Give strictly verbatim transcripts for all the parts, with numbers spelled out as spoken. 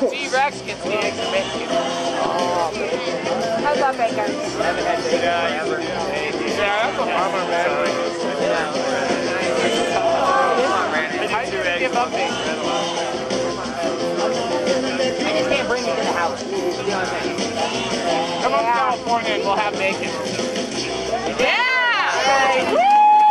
T-Rex gets the eggs and bacon. I love bacon. I haven't had bacon forever. Yeah, that's a bummer, man. Come on, Randy. How do you give up bacon? I just can't bring it to the house. Come up to California and we'll have bacon. Yeah! Woo!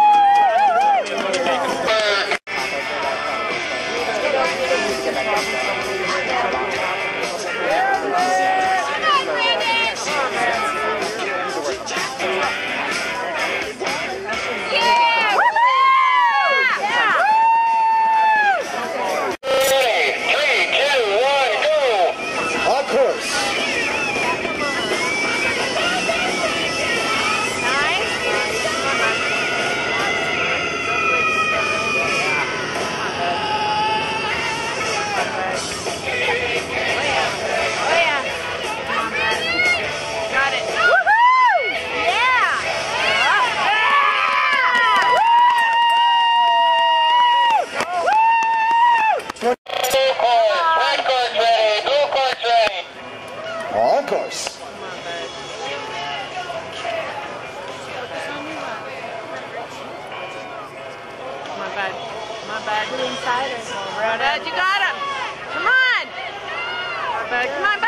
On course. Come on, bud. Come on, bud. Inside or Bud, you got him. Come on. Come on, bud. Come on.